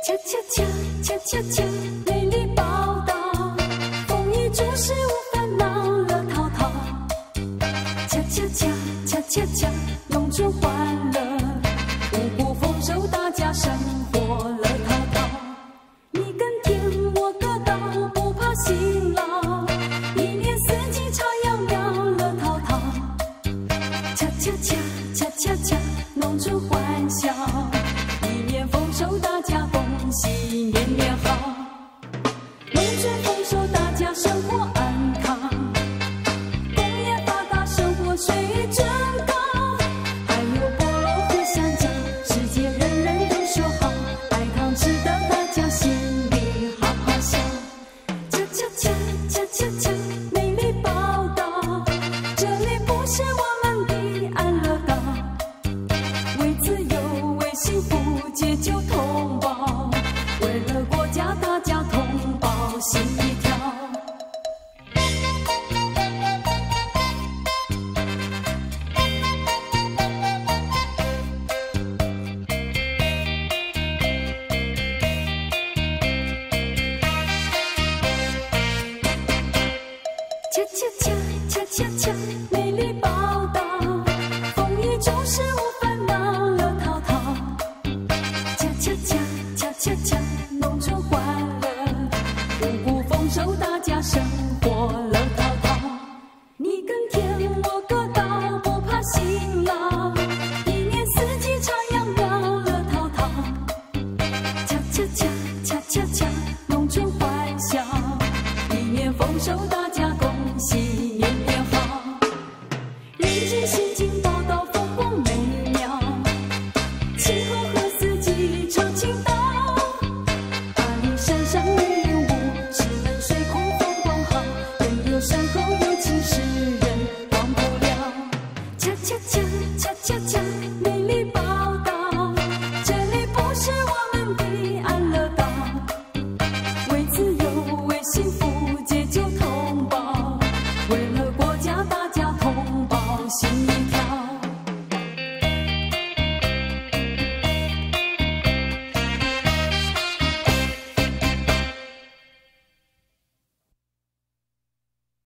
恰恰恰恰恰恰，美丽报道，丰衣足食无烦恼，乐淘淘。恰恰恰恰恰恰，弄出欢乐，五谷丰收，大家生活乐淘淘。你耕田，我割稻，不怕辛劳，一年四季插秧苗，乐淘淘。恰恰恰恰恰恰，弄出欢笑，一年丰收，大家恭喜年年好。农村丰收，大家生活安康，工业发达，生活水准高，还有菠萝和香蕉，世界人人都说好，白糖吃的大家心里哈哈笑。恰恰恰恰恰恰，美丽报道，这里不是我们的安乐岛，为自由为幸福解救同胞，为了国家大家同胞心一条。恰恰恰恰恰恰，美丽报道，丰衣足食无烦恼，乐淘淘。恰恰恰恰恰恰，弄出欢乐，五谷丰收，大家生活乐淘淘。你耕田，我割稻，不怕辛劳，一年四季插秧苗，乐淘淘。恰恰恰恰恰恰，弄出欢笑，一年丰收，大家恭喜年年好。日记心情报道风光美妙，气候和四季常青岛，大理山上绿云雾，石门水库风光好，人有山后有情，世人忘不了。恰恰恰恰恰恰，